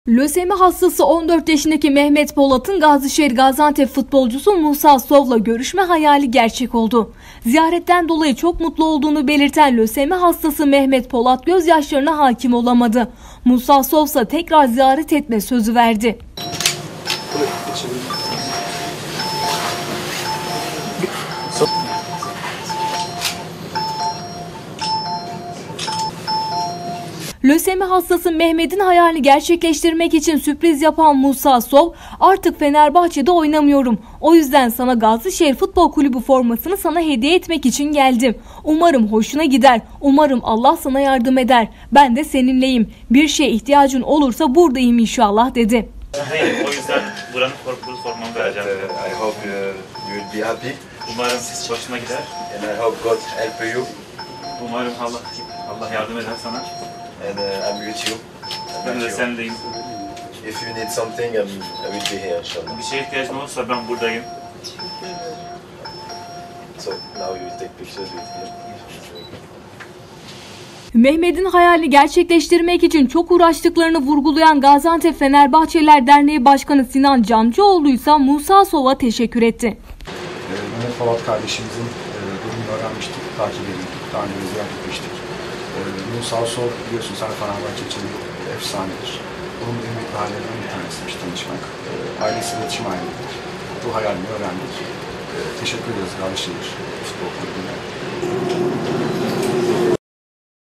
Lösemi hastası 14 yaşındaki Mehmet Polat'ın Gazişehir Gaziantep futbolcusu Musa Sov'la görüşme hayali gerçek oldu. Ziyaretten dolayı çok mutlu olduğunu belirten lösemi hastası Mehmet Polat gözyaşlarına hakim olamadı. Musa Sov ise tekrar ziyaret etme sözü verdi. Lösemi hastası Mehmet'in hayalini gerçekleştirmek için sürpriz yapan Musa Sov, "Artık Fenerbahçe'de oynamıyorum. O yüzden sana Gazişehir Futbol Kulübü formasını sana hediye etmek için geldim. Umarım hoşuna gider. Umarım Allah sana yardım eder. Ben de seninleyim. Bir şeye ihtiyacın olursa buradayım inşallah" dedi. O yüzden buranın formamı vereceğim. I hope you will be happy. Umarım hoşuna gider. And I hope God help you. Umarım Allah yardım eder sana. And I'm with you. Ben de seninleyim. If you need something, I will be here inşallah. Bir şeye ihtiyacın olursa ben buradayım. So now you will take pictures with him. Mehmet'in hayalini gerçekleştirmek için çok uğraştıklarını vurgulayan Gaziantep Fenerbahçeliler Derneği Başkanı Sinan Camcıoğlu ise Musa Sov'a teşekkür etti. Mehmet Polat kardeşimizin durumunu öğrenmiştik, takip edildik, daha önce ziyaret etmiştik. Musa Sov biliyorsun sen Fenerbahçe için bir efsanedir. Bunun en büyük hayallerinden bir tanesiymiş tanışmak. Ailesi iletişim halindedir. Bu hayalini öğrendik. Teşekkür ederiz Gazişehir Futbol Kulübü'ne.